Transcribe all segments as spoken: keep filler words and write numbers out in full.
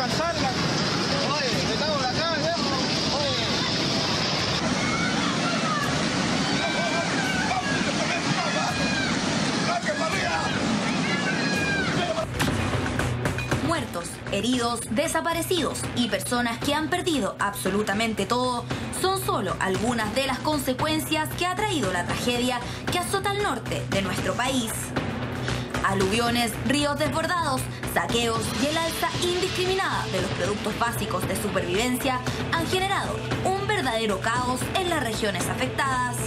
salgan, salgan. Oye, estamos acá, viejo. Muertos, heridos, desaparecidos y personas que han perdido absolutamente todo son solo algunas de las consecuencias que ha traído la tragedia que azota al norte de nuestro país. Aluviones, ríos desbordados, saqueos y el alza indiscriminada de los productos básicos de supervivencia han generado un verdadero caos en las regiones afectadas.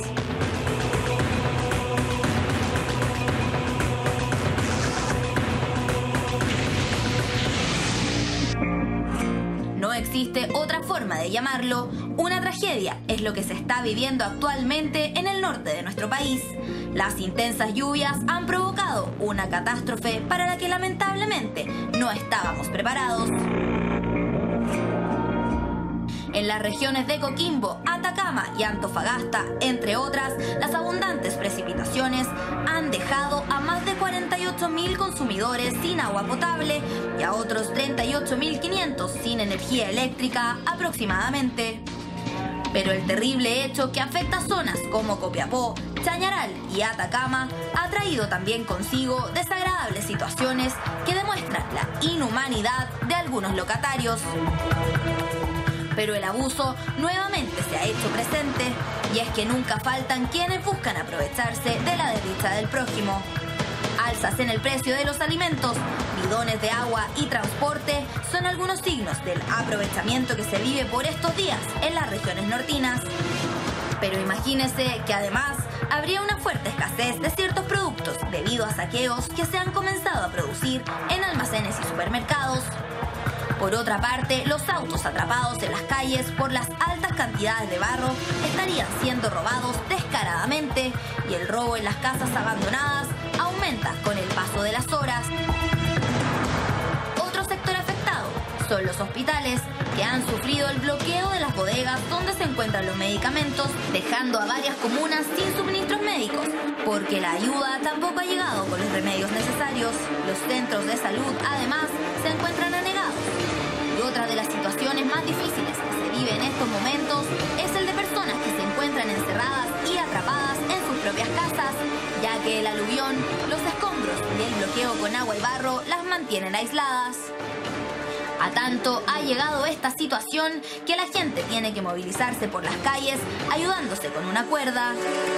No existe otra forma de llamarlo. Una tragedia es lo que se está viviendo actualmente en el norte de nuestro país. Las intensas lluvias han provocado una catástrofe para la que lamentablemente no estábamos preparados. En las regiones de Coquimbo, Atacama y Antofagasta, entre otras, las abundantes precipitaciones han dejado a más de cuarenta y ocho mil consumidores sin agua potable y a otros treinta y ocho mil quinientos sin energía eléctrica aproximadamente. Pero el terrible hecho que afecta a zonas como Copiapó, Chañaral y Atacama ha traído también consigo desagradables situaciones que demuestran la inhumanidad de algunos locatarios. Pero el abuso nuevamente se ha hecho presente y es que nunca faltan quienes buscan aprovecharse de la desdicha del prójimo. Alzas en el precio de los alimentos, bidones de agua y transporte son algunos signos del aprovechamiento que se vive por estos días en las regiones nortinas. Pero imagínese que además habría una fuerte escasez de ciertos productos debido a saqueos que se han comenzado a producir en almacenes y supermercados. Por otra parte, los autos atrapados en las calles por las altas cantidades de barro estarían siendo robados descaradamente y el robo en las casas abandonadas aumenta con el paso de las horas. Otro sector afectado son los hospitales, que han sufrido el bloqueo de las bodegas donde se encuentran los medicamentos, dejando a varias comunas sin suministros médicos, porque la ayuda tampoco ha llegado con los remedios necesarios. Los centros de salud, además, se encuentran anegados. Y otra de las situaciones más difíciles que se vive en estos momentos es el de personas que se encuentran encerradas y atrapadas en sus propias casas, ya que el aluvión, los escombros y el bloqueo con agua y barro las mantienen aisladas. A tanto ha llegado esta situación que la gente tiene que movilizarse por las calles ayudándose con una cuerda.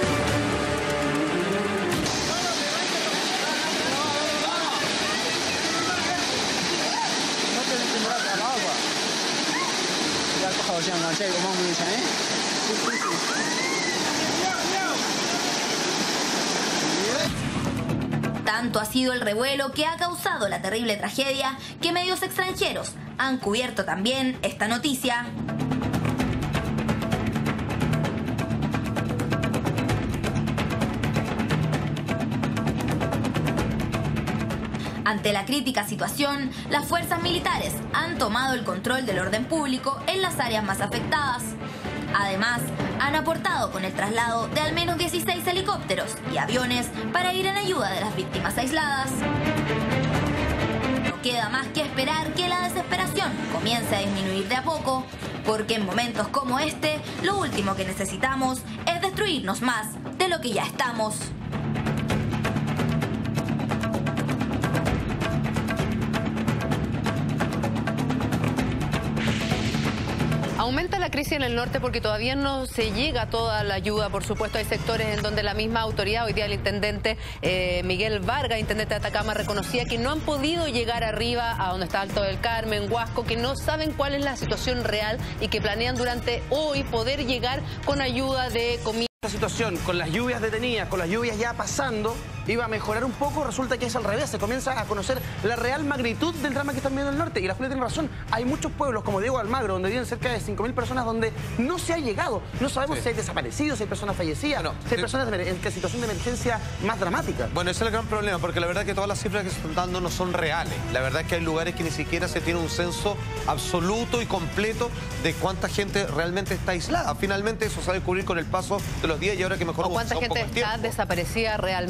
Tanto ha sido el revuelo que ha causado la terrible tragedia que medios extranjeros han cubierto también esta noticia. Ante la crítica situación, las fuerzas militares han tomado el control del orden público en las áreas más afectadas. Además, han aportado con el traslado de al menos dieciséis helicópteros y aviones para ir en ayuda de las víctimas aisladas. No queda más que esperar que la desesperación comience a disminuir de a poco, porque en momentos como este, lo último que necesitamos es destruirnos más de lo que ya estamos. Aumenta la crisis en el norte porque todavía no se llega toda la ayuda. Por supuesto, hay sectores en donde la misma autoridad, hoy día el intendente eh, Miguel Vargas, intendente de Atacama, reconocía que no han podido llegar arriba a donde está Alto del Carmen, Huasco, que no saben cuál es la situación real y que planean durante hoy poder llegar con ayuda de comida. Esta situación, con las lluvias detenidas, con las lluvias ya pasando, iba a mejorar un poco. Resulta que es al revés, se comienza a conocer la real magnitud del drama que están viendo en el norte. Y la Julia tiene razón, hay muchos pueblos como Diego Almagro, donde viven cerca de cinco mil personas, donde no se ha llegado. No sabemos sí. si hay desaparecidos, si hay personas fallecidas, bueno, si hay sí. personas en qué situación de emergencia más dramática. Bueno, ese es el gran problema, porque la verdad es que todas las cifras que se están dando no son reales. La verdad es que hay lugares que ni siquiera se tiene un censo absoluto y completo de cuánta gente realmente está aislada. Finalmente eso se va a descubrir con el paso de los días y ahora que mejor o cuánta gente está desaparecida realmente, porque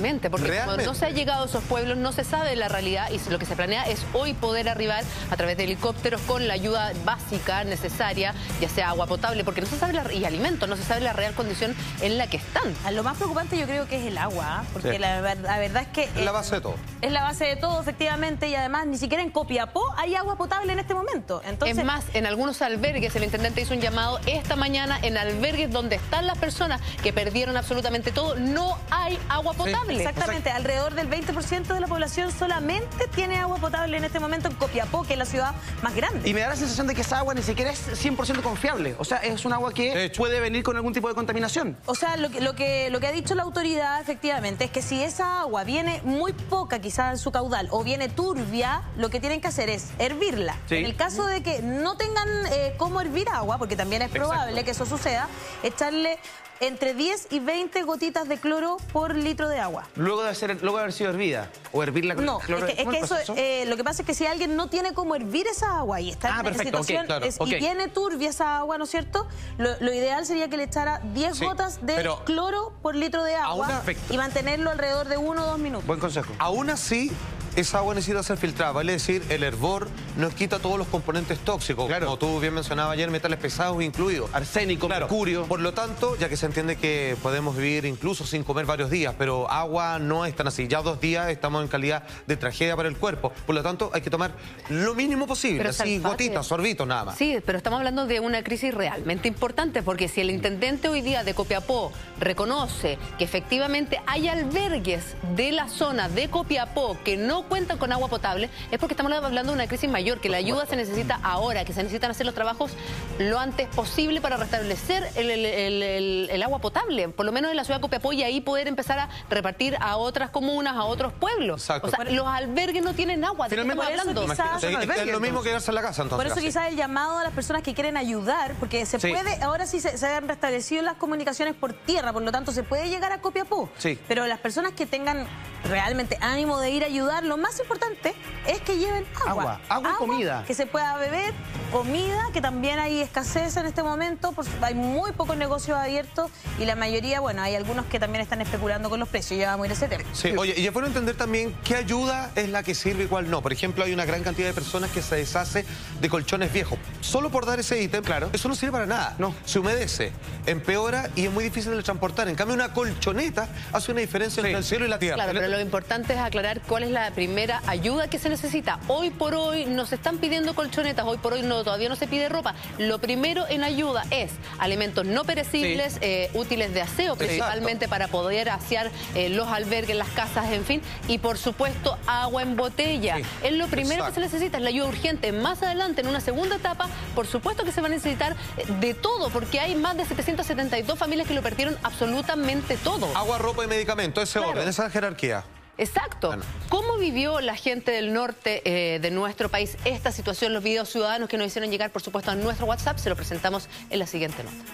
porque Realmente. como no se ha llegado a esos pueblos, no se sabe la realidad y lo que se planea es hoy poder arribar a través de helicópteros con la ayuda básica necesaria, ya sea agua potable, porque no se sabe la, y alimentos, no se sabe la real condición en la que están. A lo más preocupante yo creo que es el agua, ¿eh? porque Sí. la, la verdad es que... Es la base de todo. Es la base de todo, efectivamente, y además ni siquiera en Copiapó hay agua potable en este momento. Entonces, Es más, en algunos albergues el intendente hizo un llamado esta mañana, en albergues donde están las personas que perdieron absolutamente todo, no hay agua potable. exactamente, O sea, alrededor del veinte por ciento de la población solamente tiene agua potable en este momento en Copiapó, que es la ciudad más grande. Y me da la sensación de que esa agua ni siquiera es cien por ciento confiable. O sea, es un agua De que hecho. puede venir con algún tipo de contaminación. O sea, lo que, lo, que, lo que ha dicho la autoridad, efectivamente, es que si esa agua viene muy poca, quizás en su caudal, o viene turbia, lo que tienen que hacer es hervirla. Sí. En el caso de que no tengan eh, cómo hervir agua, porque también es probable Exacto. que eso suceda, echarle entre diez y veinte gotitas de cloro por litro de agua. Luego de, ser, luego de haber sido hervida. O hervirla con No, el cloro. es que, es ¿Cómo que el eso, proceso? eh, lo que pasa es que si alguien no tiene cómo hervir esa agua y está Ah, en perfecto, ok, situación claro, es- ok. y tiene turbia esa agua, ¿no es cierto? Lo, lo ideal sería que le echara diez Sí, gotas de pero- cloro por litro de agua Perfecto. y mantenerlo alrededor de uno o dos minutos. Buen consejo. Aún así, esa agua necesita ser filtrada, vale decir, el hervor nos quita todos los componentes tóxicos, Claro. como tú bien mencionabas ayer, metales pesados incluidos. Arsénico, mercurio. Por lo tanto, ya que se entiende que podemos vivir incluso sin comer varios días, pero agua no es tan así. Ya dos días estamos en calidad de tragedia para el cuerpo. Por lo tanto, hay que tomar lo mínimo posible, Pero así Salfate- gotitas, sorbitos nada más. Sí, pero estamos hablando de una crisis realmente importante, porque si el intendente hoy día de Copiapó reconoce que efectivamente hay albergues de la zona de Copiapó que no cuentan con agua potable, es porque estamos hablando de una crisis mayor, que la ayuda se necesita ahora, que se necesitan hacer los trabajos lo antes posible para restablecer el, el- el- el- el agua potable, por lo menos en la ciudad de Copiapó, y ahí poder empezar a repartir a otras comunas, a otros pueblos. Exacto. O sea, los albergues no tienen agua, ¿de qué Finalmente, estamos por eso hablando? quizás- Es, es albergue, lo mismo entonces. que quedarse en la casa, entonces. Por eso casi. quizás el llamado a las personas que quieren ayudar, porque se Sí. puede, ahora sí se, se han restablecido las comunicaciones por tierra, por lo tanto se puede llegar a Copiapó. Sí. Pero las personas que tengan realmente ánimo de ir a ayudar, lo más importante es que lleven agua. Agua, agua y comida. Que se pueda beber, comida, que también hay escasez en este momento, por- hay muy pocos negocios abiertos y la mayoría, bueno, hay algunos que también están especulando con los precios, ya vamos a ir a ese tema. Sí, oye, y es bueno entender también qué ayuda es la que sirve y cuál no. Por ejemplo, hay una gran cantidad de personas que se deshace de colchones viejos. Solo por dar ese ítem, claro, eso no sirve para nada. No. Se humedece, empeora y es muy difícil de transportar. En cambio, una colchoneta hace una diferencia entre el cielo y la tierra. Claro, pero lo importante es aclarar cuál es la primera ayuda que se necesita. Hoy por hoy nos están pidiendo colchonetas, hoy por hoy no, todavía no se pide ropa. Lo primero en ayuda es alimentos no perecibles, Sí. eh, útiles de aseo, principalmente para poder asear eh, los albergues, las casas, en fin. Y por supuesto, agua en botella. Sí, Es lo primero exacto. que se necesita, es la ayuda urgente. Más adelante, en una segunda etapa, por supuesto que se va a necesitar eh, de todo, porque hay más de setecientas setenta y dos familias que lo perdieron absolutamente todo. Agua, ropa y medicamentos, ese Claro. orden, esa jerarquía. Exacto. Bueno. ¿Cómo vivió la gente del norte eh, de nuestro país esta situación? Los videos ciudadanos que nos hicieron llegar, por supuesto, a nuestro WhatsApp, se lo presentamos en la siguiente nota.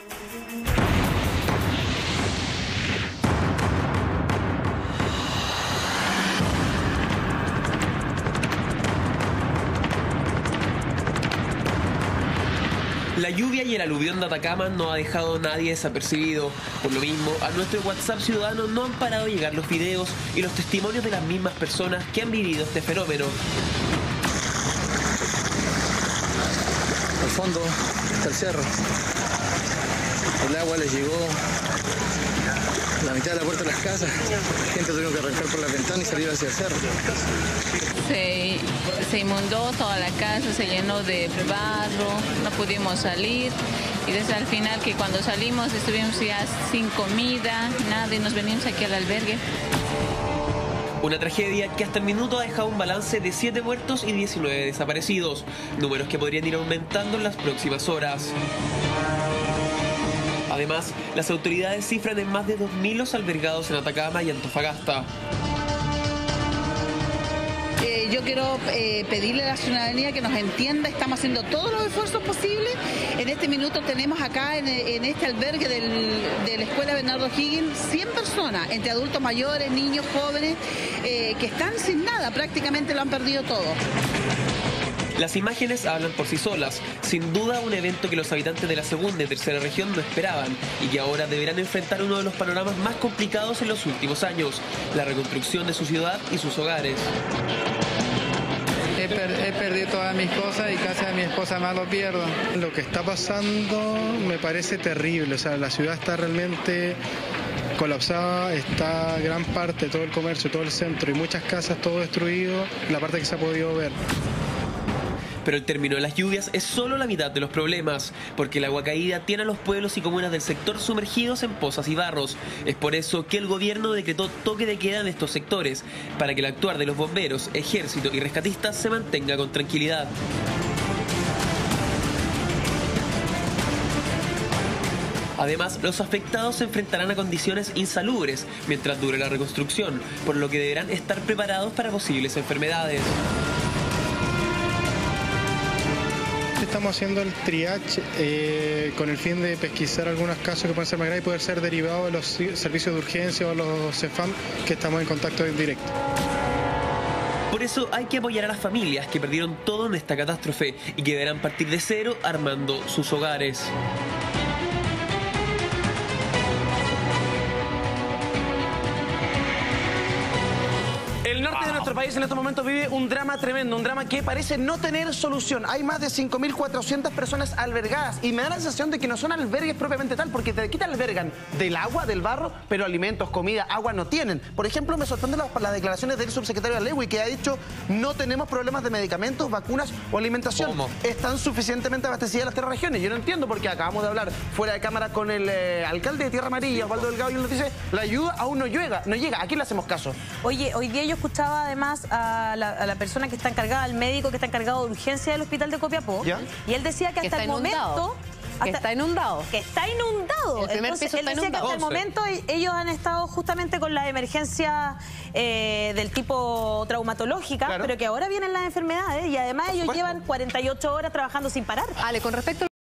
La lluvia y el aluvión de Atacama no ha dejado a nadie desapercibido. Por lo mismo, a nuestro WhatsApp ciudadano no han parado de llegar los videos y los testimonios de las mismas personas que han vivido este fenómeno. Al fondo está el cerro. El agua les llegó a la mitad de la puerta de las casas. La gente tuvo que arrancar por la ventana y salir hacia el cerro. Se, se inundó toda la casa, se llenó de barro, no pudimos salir y desde al final que cuando salimos estuvimos ya sin comida, nada y nos venimos aquí al albergue. Una tragedia que hasta el minuto ha dejado un balance de siete muertos y diecinueve desaparecidos, números que podrían ir aumentando en las próximas horas. Además, las autoridades cifran en más de dos mil los albergados en Atacama y Antofagasta. Eh, yo quiero eh, pedirle a la ciudadanía que nos entienda, estamos haciendo todos los esfuerzos posibles. En este minuto tenemos acá en, en este albergue del, de la Escuela Bernardo Higgins cien personas, entre adultos mayores, niños, jóvenes, eh, que están sin nada, prácticamente lo han perdido todo. Las imágenes hablan por sí solas. Sin duda un evento que los habitantes de la segunda y tercera región no esperaban y que ahora deberán enfrentar uno de los panoramas más complicados en los últimos años, la reconstrucción de su ciudad y sus hogares. He, per he perdido todas mis cosas y casi a mi esposa más lo pierdo. Lo que está pasando me parece terrible, o sea, la ciudad está realmente colapsada, está gran parte, todo el comercio, todo el centro y muchas casas, todo destruido, la parte que se ha podido ver. Pero el término de las lluvias es solo la mitad de los problemas, porque el agua caída tiene a los pueblos y comunas del sector sumergidos en pozas y barros. Es por eso que el gobierno decretó toque de queda en estos sectores, para que el actuar de los bomberos, ejército y rescatistas se mantenga con tranquilidad. Además, los afectados se enfrentarán a condiciones insalubres mientras dure la reconstrucción, por lo que deberán estar preparados para posibles enfermedades. Estamos haciendo el triage eh, con el fin de pesquisar algunos casos que pueden ser más graves y poder ser derivados de los servicios de urgencia o los CEFAM que estamos en contacto en directo. Por eso hay que apoyar a las familias que perdieron todo en esta catástrofe y que deberán partir de cero armando sus hogares. El norte de nuestro país en estos momentos vive un drama tremendo, un drama que parece no tener solución. Hay más de cinco mil cuatrocientas personas albergadas y me da la sensación de que no son albergues propiamente tal, porque te quitan albergan del agua, del barro, pero alimentos, comida, agua no tienen. Por ejemplo, me sorprenden las, las declaraciones del subsecretario Lewy, que ha dicho no tenemos problemas de medicamentos, vacunas o alimentación. ¿Cómo? Están suficientemente abastecidas las tres regiones. Yo no entiendo porque acabamos de hablar fuera de cámara con el eh, alcalde de Tierra Amarilla, Osvaldo Delgado, y él nos dice la ayuda aún no llega, no llega. ¿A quién le hacemos caso? Oye, hoy día yo escuchaba además a la, a la persona que está encargada, al médico que está encargado de urgencia del hospital de Copiapó, ¿ya? Y él decía que, Que hasta está el inundado. momento... Que está inundado. Que está inundado. El primer Entonces, piso él está decía inundado. que hasta el momento ellos han estado justamente con la emergencia eh, del tipo traumatológica, Claro. pero que ahora vienen las enfermedades y además ellos llevan cuarenta y ocho horas trabajando sin parar. Ale, con respecto a